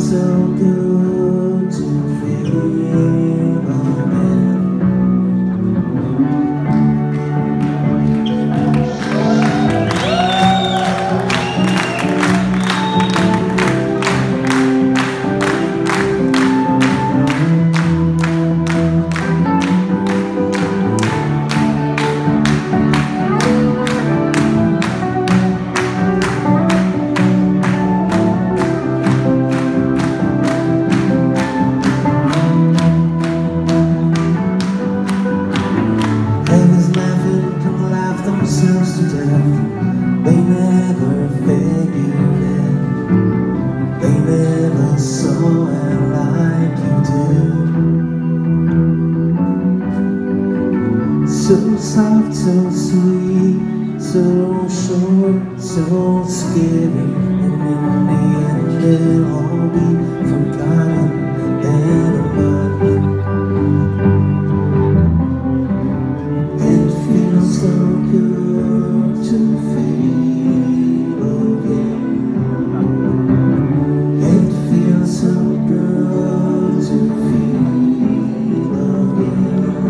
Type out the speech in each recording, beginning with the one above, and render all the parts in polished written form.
so good to feel again. Themselves to death, they never figured it, they never saw it like you do. So soft, so sweet, so short, so scary, and in the end it'll all be forgotten in a month. It feels so good to feel again. It feels so good to feel again.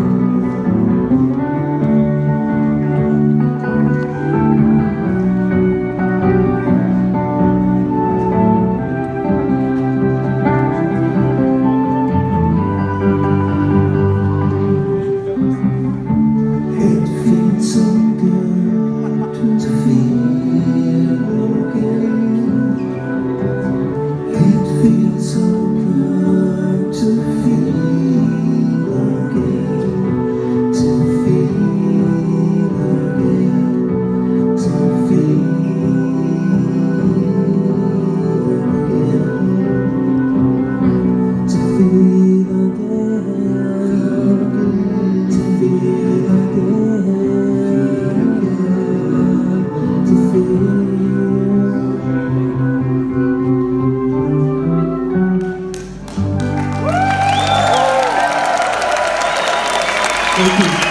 It feels so good to feel again. It feels so good to feel again. To feel again. To feel again. To feel again. To feel again. To feel. Thank you.